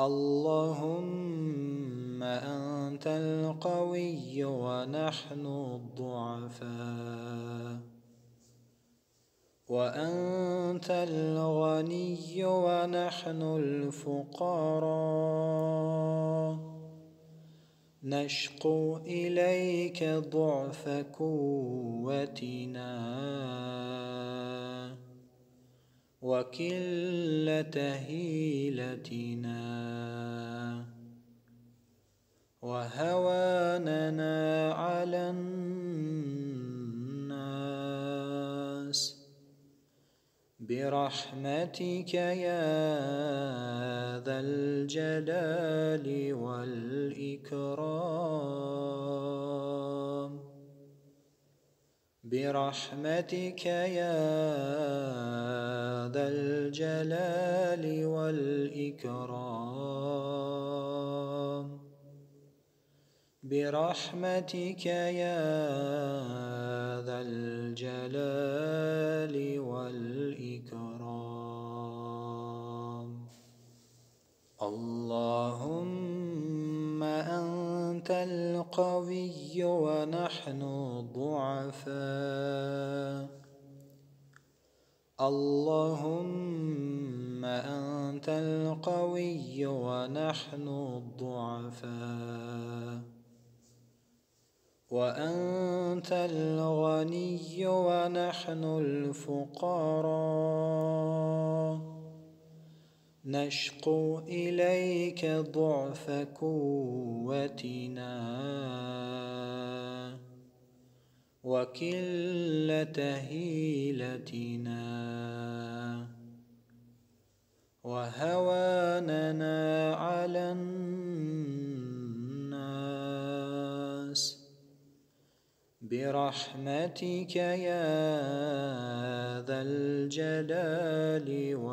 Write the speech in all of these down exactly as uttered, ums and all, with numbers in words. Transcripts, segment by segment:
اللهم أنت القوي ونحن الضعفاء، وأنت الغني ونحن الفقراء، نشكو إليك ضعف قوتنا وقلة هيلتنا وهواننا على الناس، برحمتك يا ذا الجلال والإكرام، برحمتك يا ذا الجلال والإكرام، برحمتك يا ذا الجلال والإكرام. اللهم أنت القوي ونحن الضعفاء، اللهم أنت القوي ونحن الضعفاء، وأنت الغني ونحن الفقراء، نشكو إليك ضعف قوتنا وقلة هيلتنا وهواننا على الناس، برحمتك يا ذا الجلال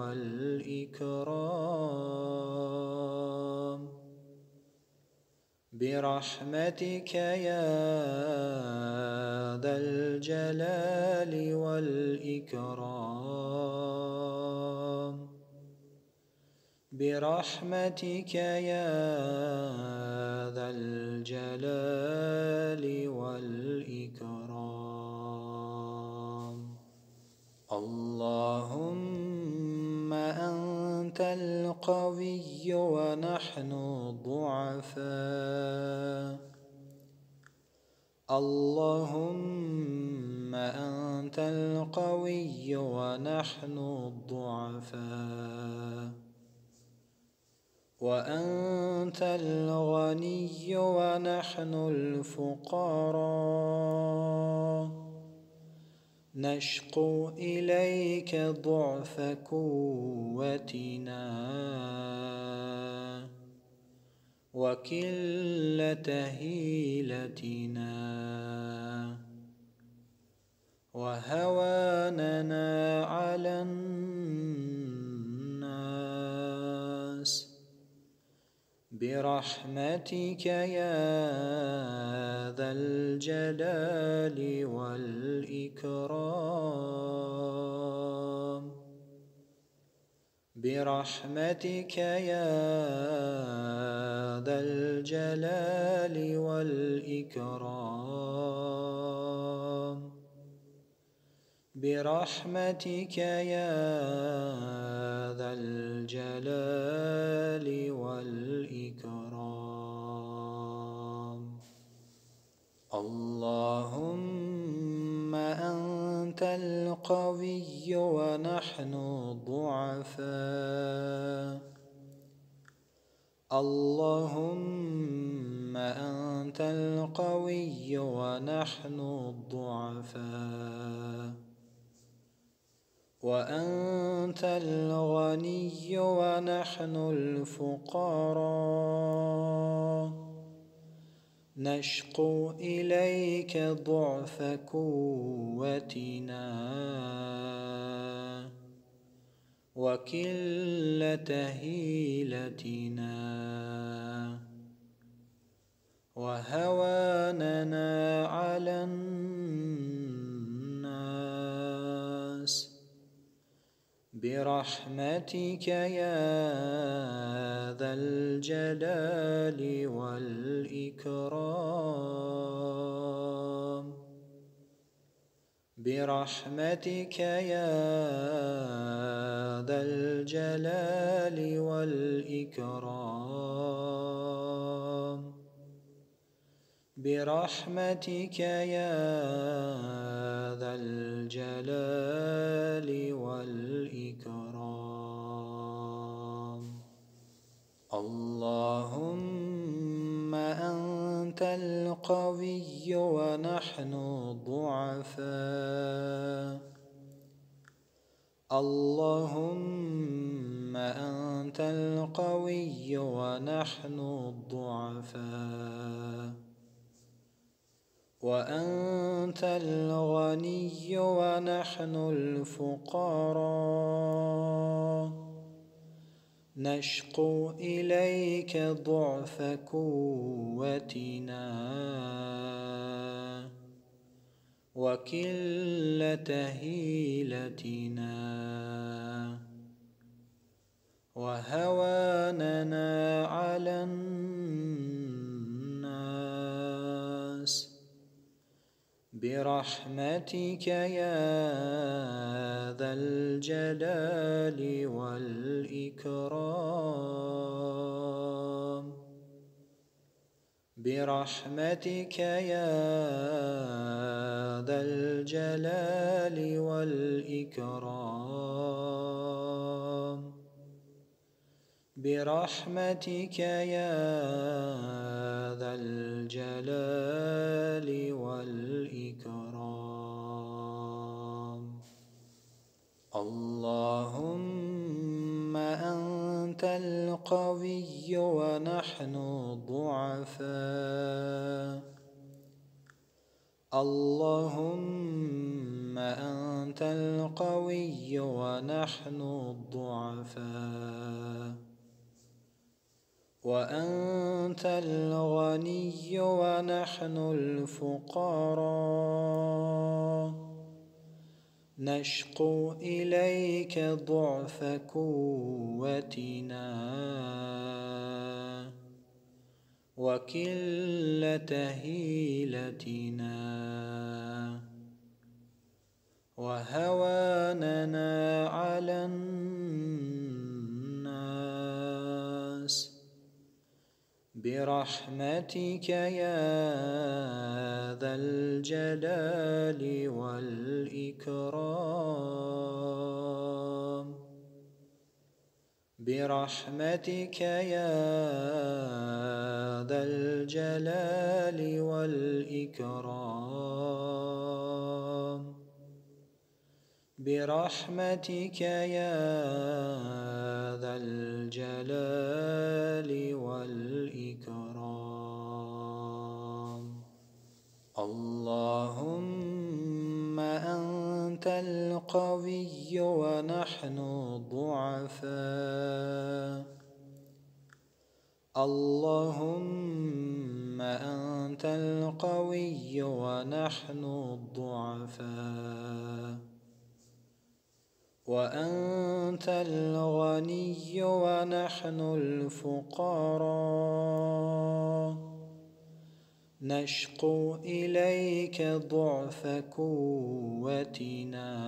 والإكرام، برحمتك يا ذا الجلال والإكرام، برحمتك يا ذا الجلال والإكرام. اللهم أنت القوي ونحن الضعفاء، اللهم أنت القوي ونحن الضعفاء، وأنت الغني ونحن الفقراء، نشكو إليك ضعف قوتنا وقلة هيلتنا وهواننا على الناس، برحمتك يا ذا الجلال والإكرام، برحمتك يا ذا الجلال والإكرام، برحمتك يا ذا الجلال والإكرام. اللهم أنت القوي ونحن الضعفاء، اللهم أنت القوي ونحن الضعفاء، وأنت الغني ونحن الفقراء، نشكو إليك ضعف قوتنا وقلة هيلتنا وهواننا على الناس، برحمتك يا ذا الجلال والإكرام برحمتك يا ذا الجلال والإكرام برحمتك يا ذا الجلال والإكرام اللهم أنت القوي ونحن الضعفاء اللهم أنت القوي ونحن الضعفاء وأنت الغني ونحن الفقراء نشكو إليك ضعف قوتنا وقلة حيلتنا وهواننا على الناس برحمتك يا ذا الجلال والإكرام برحمتك يا ذا الجلال والإكرام برحمتك يا ذا الجلال والإكرام اللهم أنت القوي ونحن الضعفاء اللهم أنت القوي ونحن الضعفاء وأنت الغني ونحن الفقراء نشكو إليك ضعف قوتنا وقلة حيلتنا وهواننا على الناس برحمتك يا ذا الجلال والإكرام برحمتك يا ذا الجلال والإكرام برحمتك يا ذا الجلال والإكرام اللهم أنت القوي ونحن الضعفاء اللهم أنت القوي ونحن الضعفاء وأنت الغني ونحن الفقراء نشكو إليك ضعف قوتنا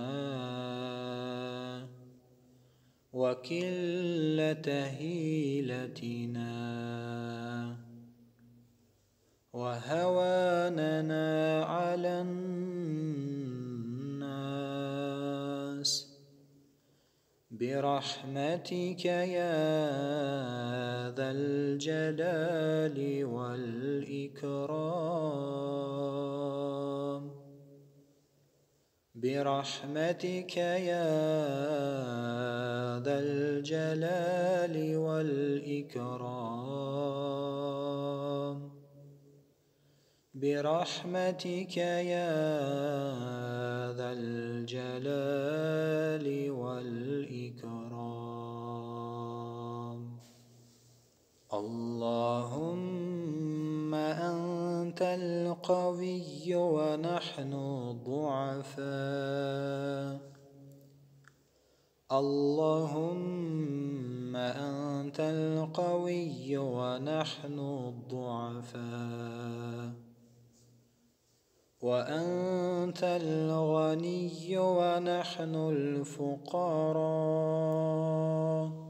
وقلة حيلتنا وهواننا على الناس برحمتك يا ذا الجلال والإكرام برحمتك يا ذا الجلال والإكرام برحمتك يا ذا الجلال والإكرام اللهم أنت القوي ونحن الضعفاء اللهم أنت القوي ونحن الضعفاء وأنت الغني ونحن الفقراء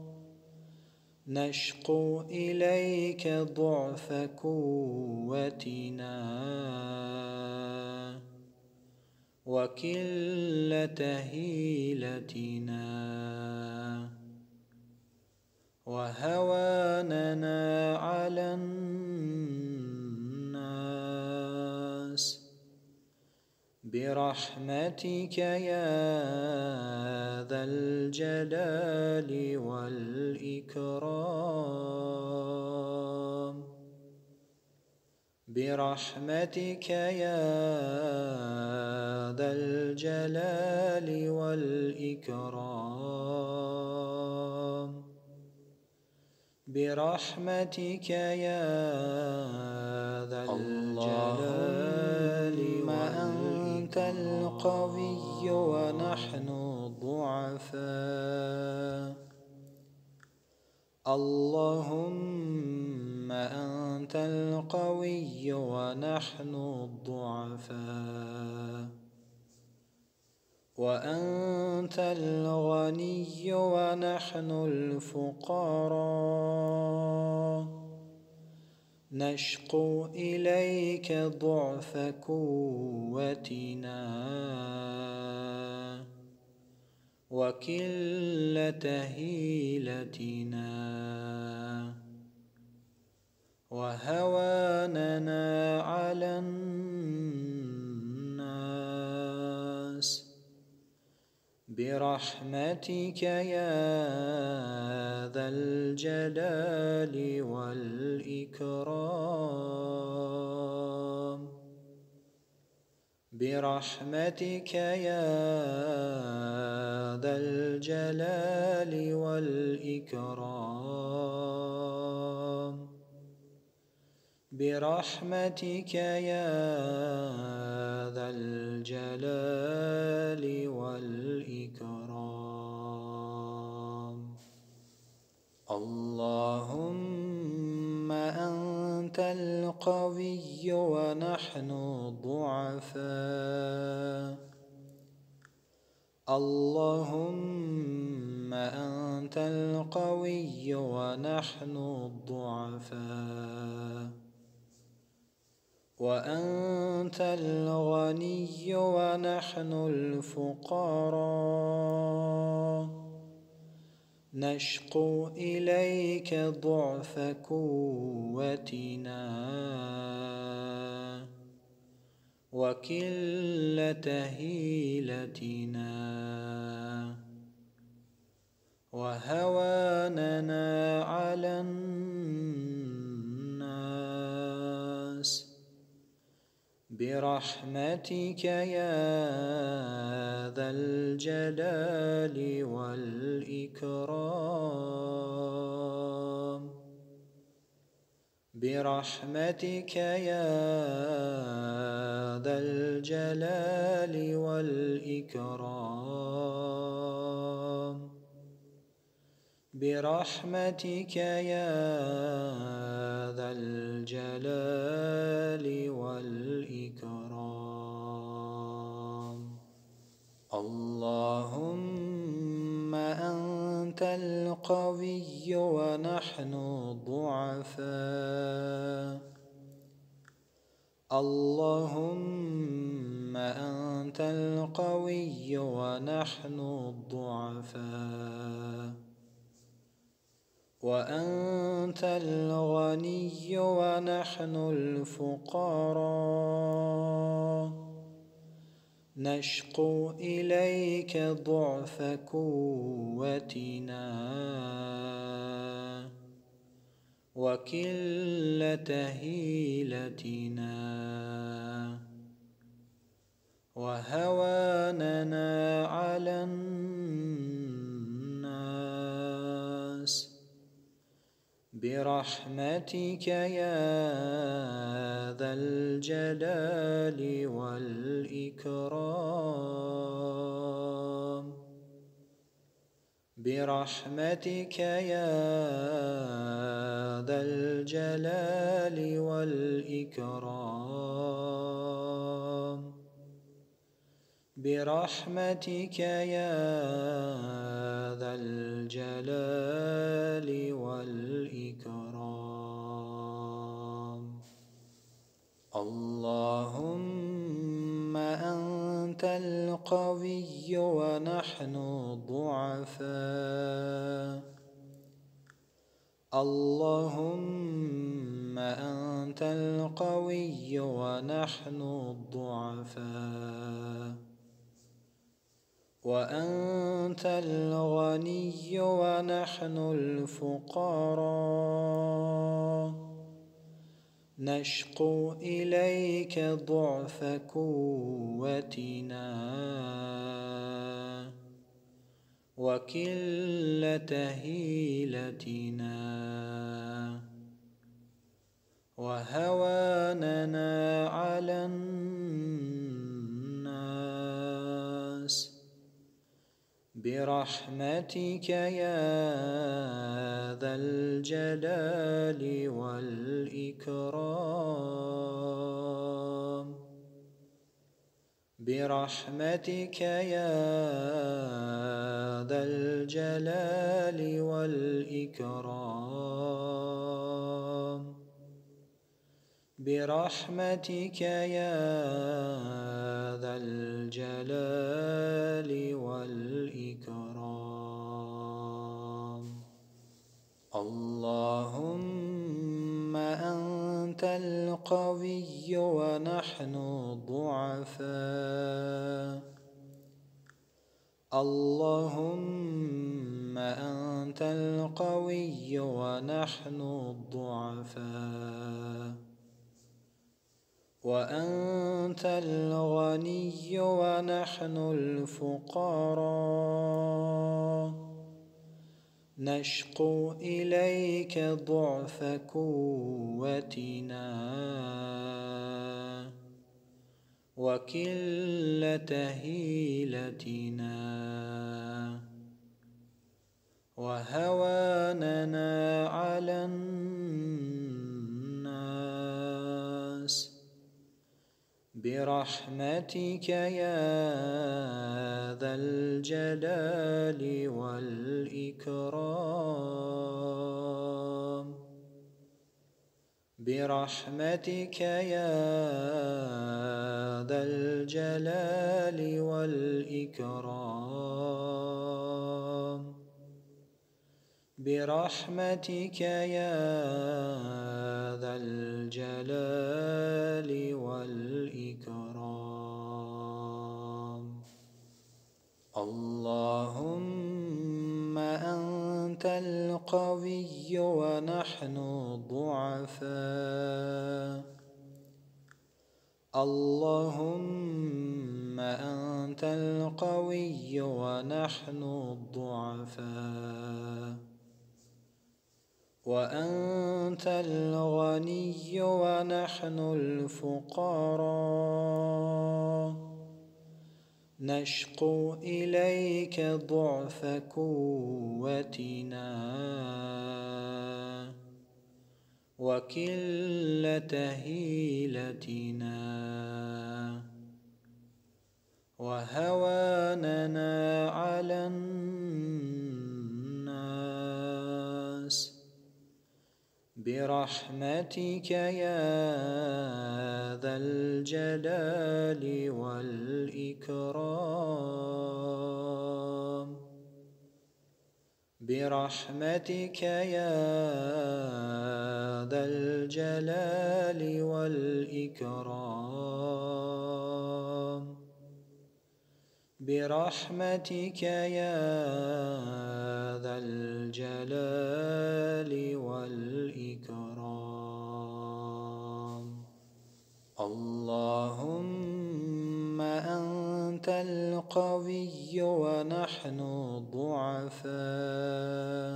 نشكو إليك ضعف قوتنا وقلة حيلتنا وهواننا على الناس برحمتك يا ذا الجلال والإكرام برحمتك يا ذا الجلال والإكرام برحمتك يا ذا الجلال أنت القوي ونحن الضعفاء اللهم أنت القوي ونحن الضعفاء وأنت الغني ونحن الفقراء نشكو إليك ضعف قوتنا وقلة حيلتنا وهواننا على الناس برحمتك يا ذا الجلال والإكرام برحمتك يا ذا الجلال والإكرام برحمتك يا ذا الجلال والإكرام اللهم أنت القوي ونحن الضعفاء اللهم أنت القوي ونحن الضعفاء وأنت الغني ونحن الفقراء نشكو إليك ضعف قوتنا وقلة حيلتنا وهواننا على الناس برحمتك يا ذا الجلال والإكرام برحمتك يا ذا الجلال والإكرام برحمتك يا ذا الجلال والإكرام اللهم أنت القوي ونحن الضعفاء اللهم أنت القوي ونحن الضعفاء وأنت الغني ونحن الفقراء نشكو إليك ضعف قوتنا وقلة حيلتنا وهواننا على الناس برحمتك يا ذا الجلال والإكرام برحمتك يا ذا الجلال والإكرام برحمتك يا ذا الجلال والإكرام اللهم أنت القوي ونحن الضعفاء اللهم أنت القوي ونحن الضعفاء وأنت الغني ونحن الفقراء نشكو إليك ضعف قوتنا وقلة هيلتنا وهواننا على الناس برحمتك يا ذا الجلال والإكرام برحمتك يا ذا الجلال والإكرام برحمتك يا ذا الجلال والإكرام اللهم أنت القوي ونحن الضعفاء اللهم أنت القوي ونحن الضعفاء وأنت الغني ونحن الفقراء نشكو إليك ضعف قوتنا وقلة هيلتنا وهواننا على الناس برحمتك يا ذا الجلال والإكرام برحمتك يا ذا الجلال والإكرام برحمتك يا ذا الجلال والإكرام اللهم أنت القوي ونحن الضعفاء اللهم أنت القوي ونحن الضعفاء وأنت الغني ونحن الفقراء نشكو إليك ضعف قوتنا وقلة هيلتنا وهواننا على الناس برحمتك يا ذا الجلال والإكرام برحمتك يا ذا الجلال والإكرام برحمتك يا ذا الجلال والإكرام اللهم أنت القوي ونحن الضعفاء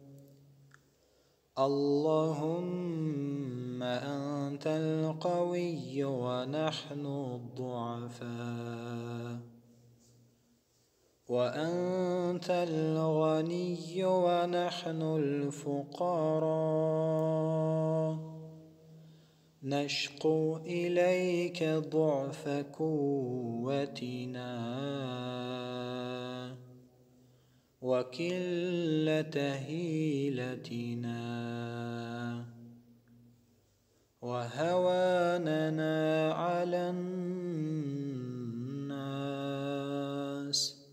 اللهم أنت القوي ونحن الضعفاء وأنت الغني ونحن الفقراء نشكو إليك ضعف قوتنا وقلة هيلتنا وهواننا على الناس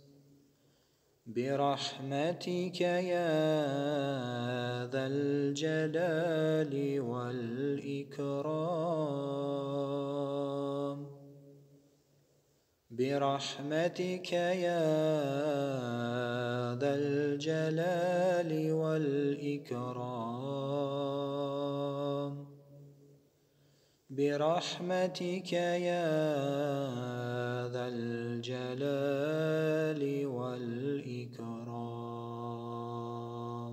برحمتك يا ذا الجلال والإكرام برحمتك يا ذا الجلال والإكرام برحمتك يا ذا الجلال والإكرام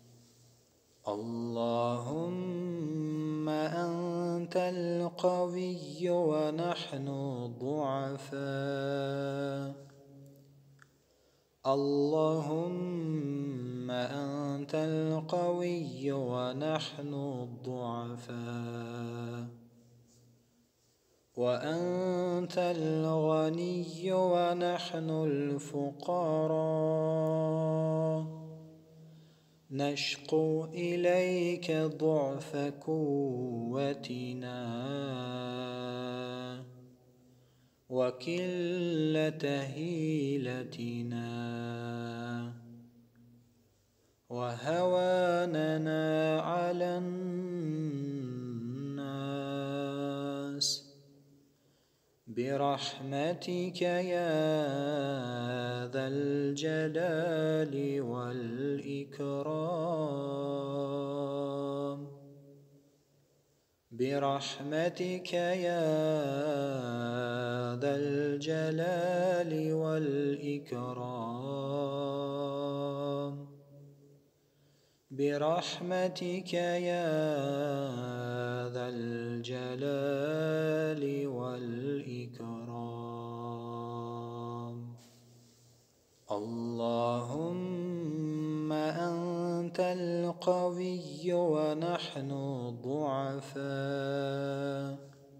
اللهم أنت القوي ونحن ضعفاء اللهم أنت القوي ونحن الضعفاء وأنت الغني ونحن الفقراء نشكو إليك ضعف قوتنا وقلة هيلتنا وهواننا على الناس برحمتك يا ذا الجلال والإكرام برحمتك يا ذا الجلال والإكرام برحمتك يا ذا الجلال والإكرام اللهم أنت القوي ونحن ضعفاء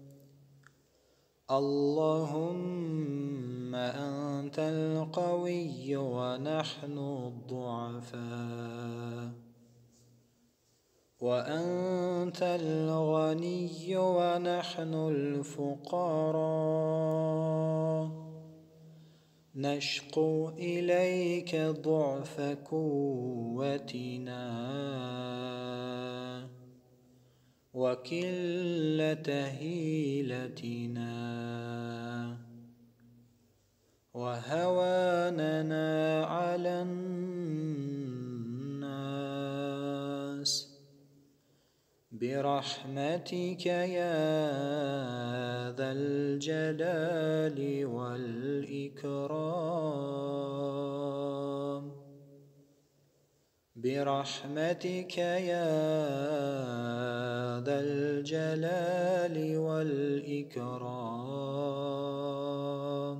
اللهم أنت القوي ونحن الضعفاء وأنت الغني ونحن الفقراء نشكو إليك ضعف قوتنا وقلة هيلتنا وهواننا على الناس برحمتك يا ذا الجلال والإكرام برحمتك يا ذا الجلال والإكرام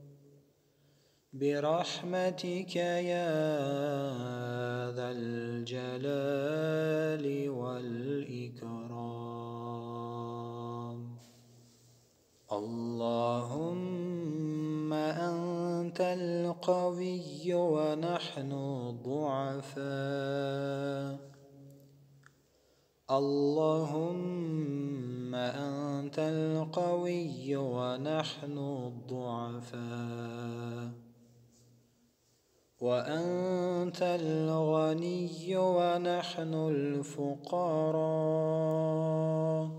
برحمتك يا ذا الجلال والإكرام اللهم أنت القوي ونحن ضعفاء اللهم أنت القوي ونحن الضعفاء وأنت الغني ونحن الفقراء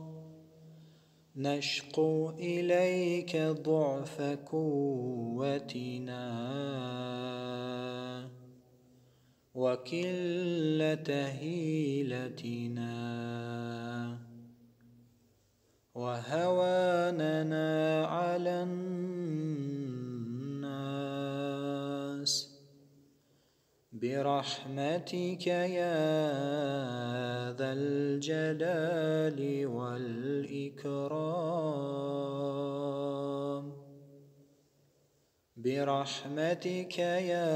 نشكو إليك ضعف قوتنا وقلة هيلتنا وهواننا على الناس برحمتك يا ذا الجلال والإكرام برحمتك يا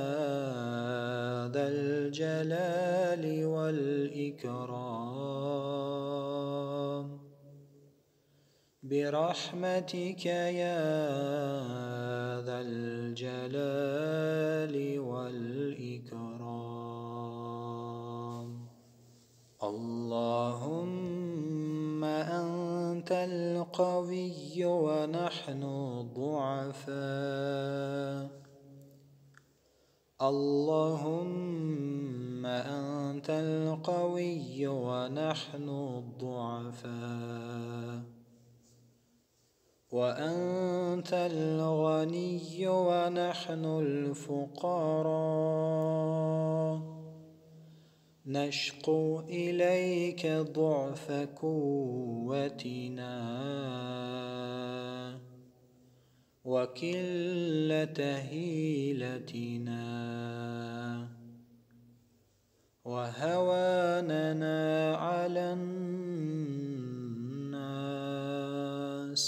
ذا الجلال والإكرام برحمتك يا ذا الجلال والإكرام اللهم أنت القوي ونحن الضعفاء اللهم أنت القوي ونحن الضعفاء وأنت الغني ونحن الفقراء نشكو إليك ضعف قوتنا وقلة هيلتنا وهواننا على الناس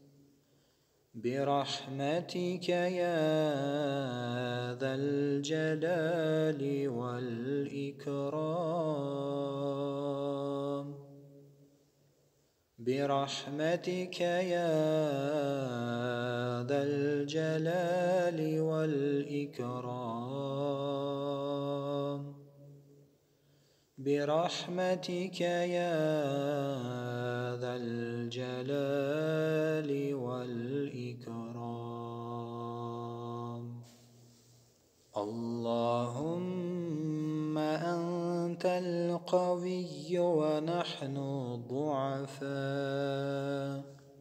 برحمتك يا ذا الجلال والإكرام برحمتك يا ذا الجلال والإكرام برحمتك يا ذا الجلال والإكرام اللهم أنت القوي ونحن الضعفاء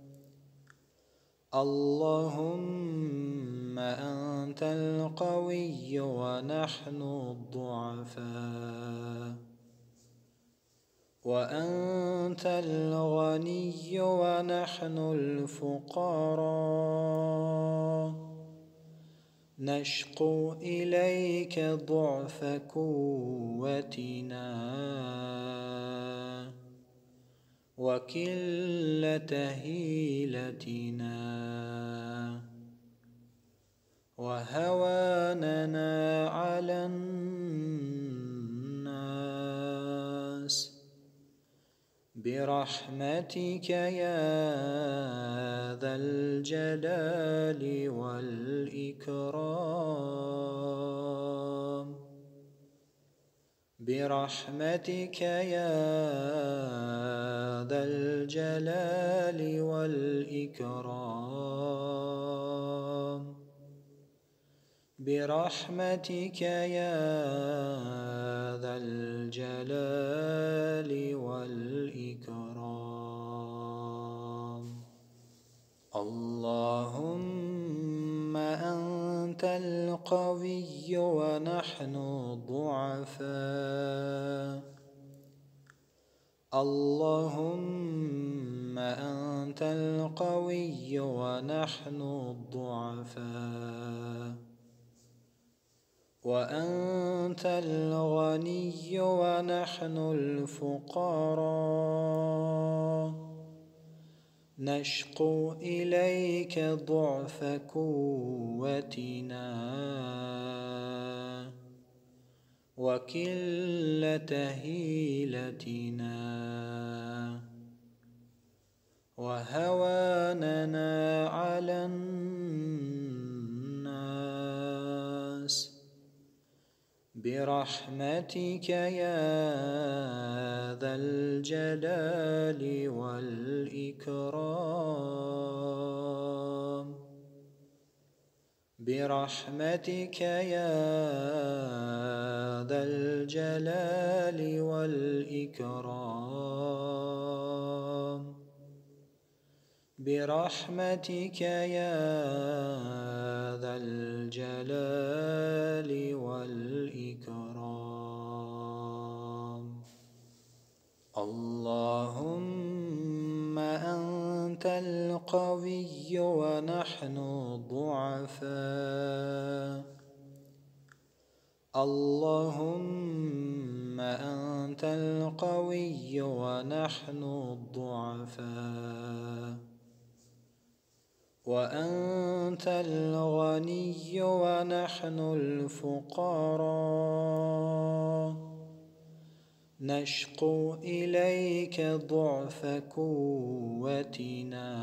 اللهم أنت القوي ونحن الضعفاء وأنت الغني ونحن الفقراء نشكو إليك ضعف قوتنا وقلة هيلتنا وهواننا على الناس برحمتك يا ذا الجلال والإكرام برحمتك يا ذا الجلال والإكرام برحمتك يا ذا الجلال والإكرام اللهم أنت القوي ونحن الضعفاء اللهم أنت القوي ونحن الضعفاء وأنت الغني ونحن الفقراء نشكو إليك ضعف قوتنا وقلة هيلتنا وهواننا على الناس برحمتك يا ذا الجلال والإكرام برحمتك يا ذا الجلال والإكرام برحمتك يا ذا الجلال والإكرام اللهم أنت القوي ونحن الضعفاء اللهم أنت القوي ونحن الضعفاء وأنت الغني ونحن الفقراء، نشكو إليك ضعف قوتنا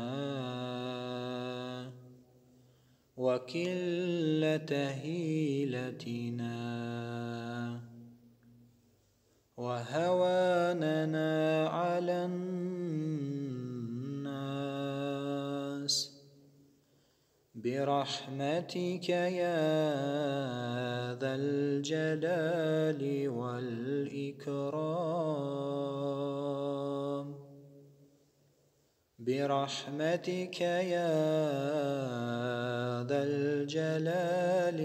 وقلة هيلتنا وهواننا على الناس، برحمتك يا ذا الجلال والإكرام، برحمتك يا ذا الجلال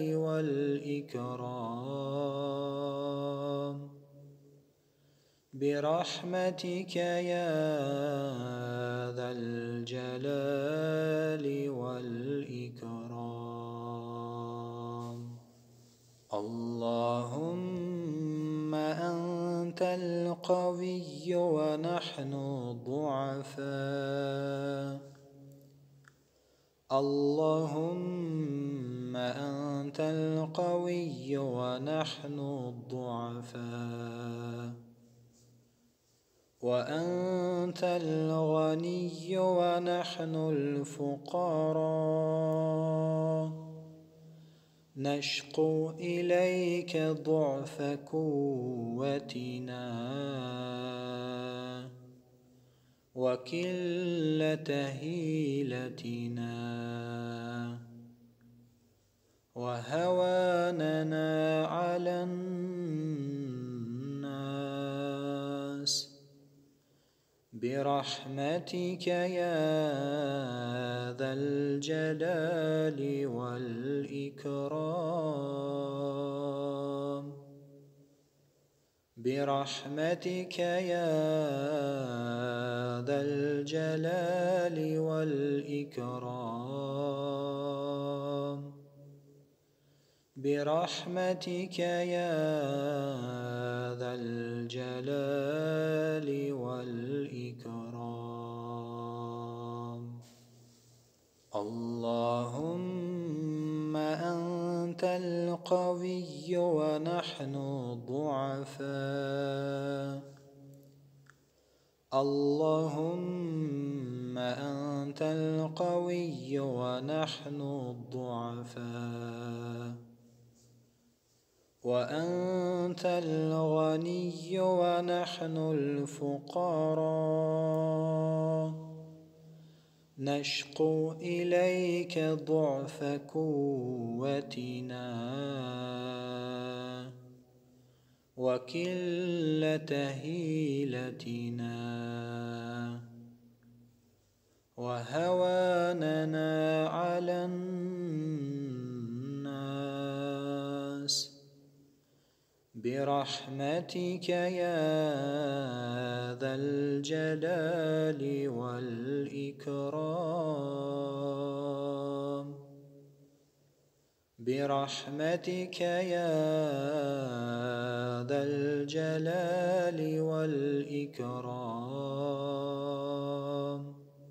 والإكرام، برحمتك يا ذا الجلال والإكرام. اللهم أنت القوي ونحن ضعفاء، اللهم أنت القوي ونحن الضعفاء، وأنت الغني ونحن الفقراء، نشكو إليك ضعف قوتنا وقلة هيلتنا وهواننا على الناس، برحمتك يا ذا الجلال والإكرام، برحمتك يا ذا الجلال والإكرام، برحمتك يا ذا الجلال والإكرام. اللهم أنت القوي ونحن ضعفاء، اللهم أنت القوي ونحن الضعفاء، وأنت الغني ونحن الفقراء، نشكو إليك ضعف قوتنا وقلة هيلتنا وهواننا على الناس، برحمتك يا ذا الجلال والإكرام، برحمتك يا ذا الجلال والإكرام،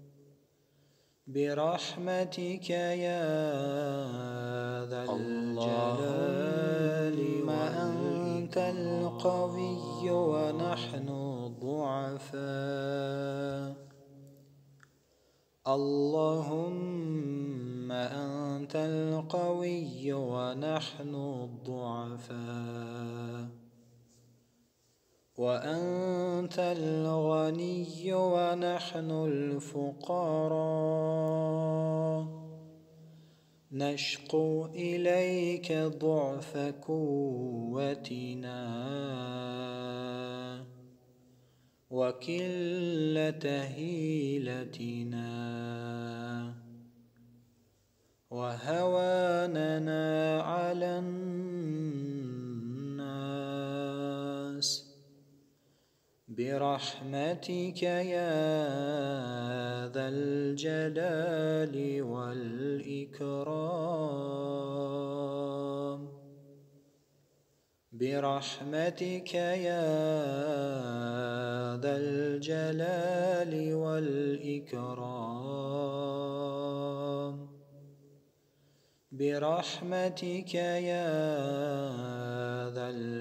برحمتك يا ذا الجلال والإكرام. أنت القوي ونحن ضعفاء، اللهم أنت القوي ونحن الضعفاء، وأنت الغني ونحن الفقراء، نشكو إليك ضعف قوتنا وقلة هيلتنا وهواننا على الناس، برحمتك يا ذا الجلال والإكرام، برحمتك يا ذا الجلال والإكرام، برحمتك يا ذا